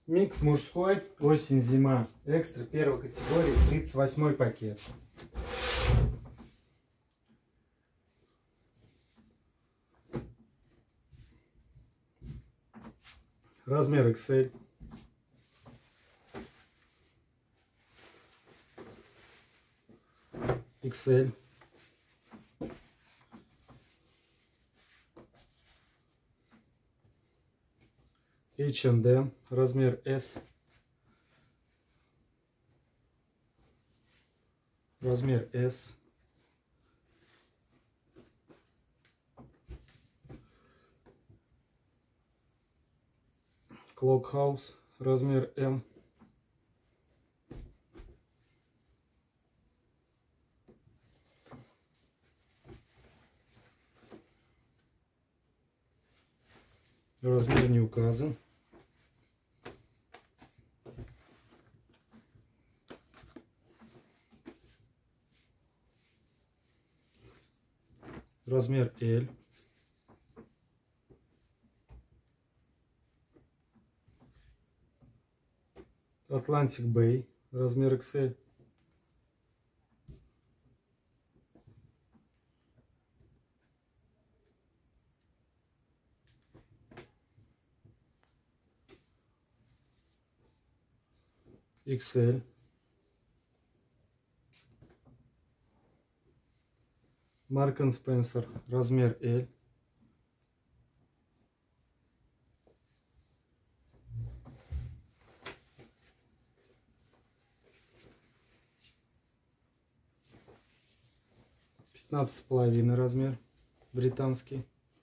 Микс мужской, осень-зима, экстра первой категории, 38 пакет. Размер XL. XL. H&M, размер S. Размер S. Clockhouse, размер M. Размер не указан. Размер L. Atlantic Bay, размер XL. XL. Marks and Spencer, размер L. Пятнадцать с половиной размер, британский.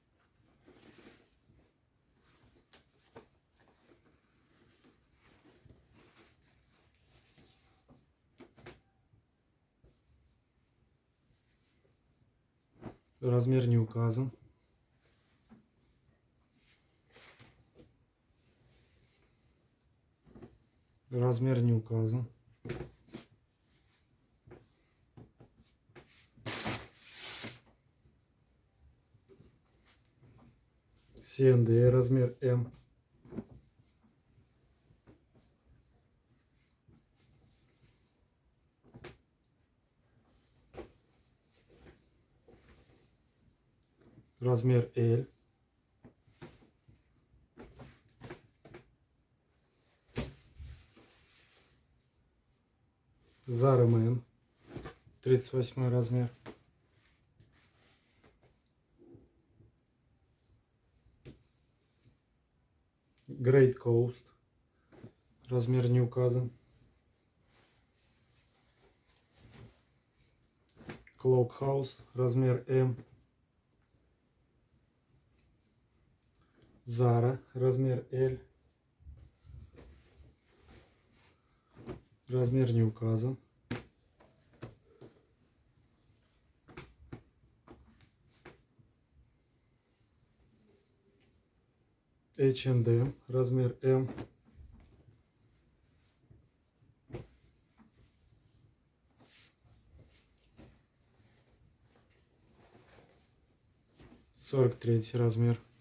Размер не указан. Размер не указан. C&A, размер M. Размер L. Zara Man, 38 размер. Great Coast, размер не указан. Clockhouse, размер M. Zara, размер L. Размер не указан. H&M, размер M. Сорок третий размер.